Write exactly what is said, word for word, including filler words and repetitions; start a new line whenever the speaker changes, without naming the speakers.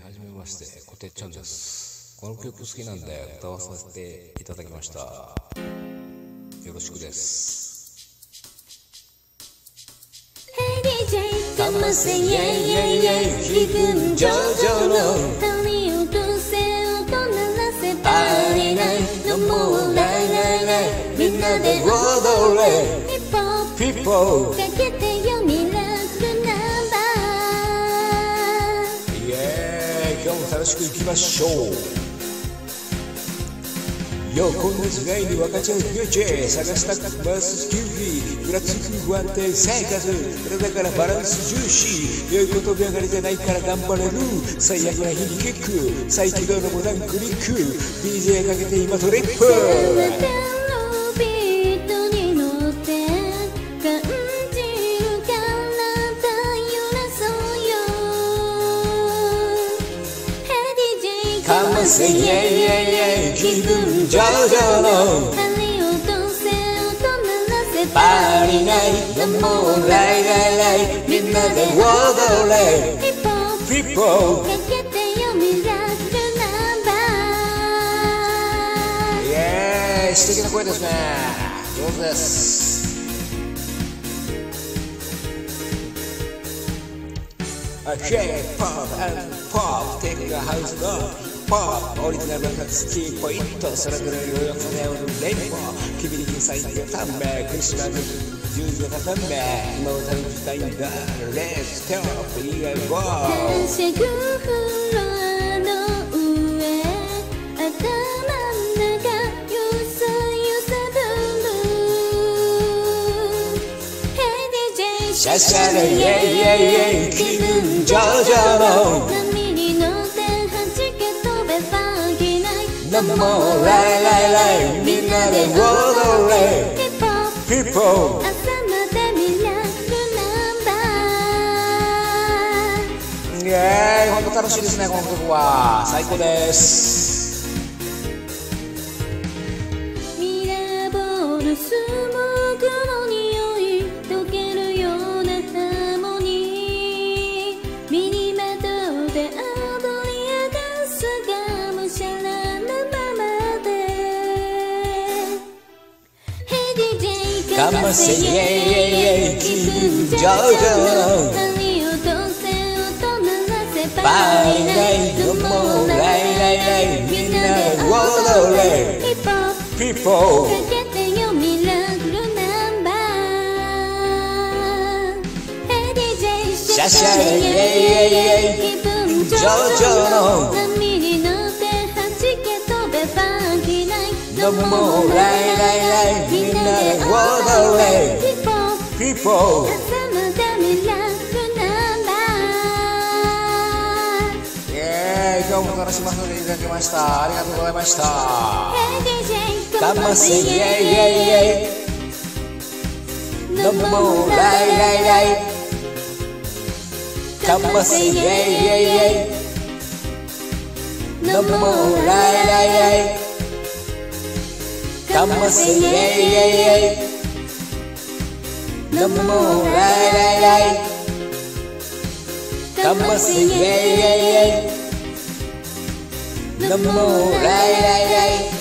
はじめまして、こてつちゃんです。この曲好きなんで歌わさせていただきました。よろしくです。
かませイェイイェイイェイ、気分上々の髪をとせ音鳴らせパーリナイのもうライライライ、みんなで踊れヒップホップピポーかけてよミラクルナンバー。イエーイ、今日も楽しくいきましょうよ。こんな時代に分かっちゃうフューチャー探したくますキュービーぐらつく不安定生活だからバランス重視良いことばかりじゃないから頑張れる最悪な日にキック再起動のボタンクリック ディージェー かけて今トリップビートに乗って感じる体揺らそうよ Hey ディージェー かませイェイイェイイェイ気分上々の針をとせ音鳴らせパーリナイのもうライライライみんなで踊れヒップホップピポーかけてよミラクルナンバー。イエーイ、素敵な声ですね。上手です。Okay, pop and pop テクがハウスのポップオリジナルの好きポイントそれぞれよよくねおるレインボー君に最強ためクリスマス十字のため今を楽しみたいんだレッツトップ以外ははしゃぐフロアの上頭の中ゆさゆさぶる Hey ディージェー シャシャレイェイイェイイェイ気分上々の波に乗ってはじけ飛べファンキーナイトのもうライライライみんなで踊れヒップホップピポー朝までミラクルナンバー。イエーイ、ほんと楽しいですねこの曲は最高です。ミラーボールスモークの匂い溶けるようなハーモニー身にまとって踊り明かすがむしゃらなままで Hey ディージェー かませイェイイェイイェイ気分上々針をとせ音鳴らせパーリナイトもうライライライみんなで踊れヒップホップピポーかけてよミラクルナンバー。 Hey ディージェー シャシャレイェイイェイイェイ気分上々の波に乗ってはじけ飛べファンキーナイトのもうライライライみんなで踊れヒップホップピポー朝までミラクルナンバー。イエーイ、今日も楽しませていただきましたありがとうございました。 Hey ディージェー かませイェイイェイイェイのもうライライライかませイェイイェイイェイのもうライライライかませイェイイェイイェイのもうライライライかませイェイイェイイェイのもうライライライ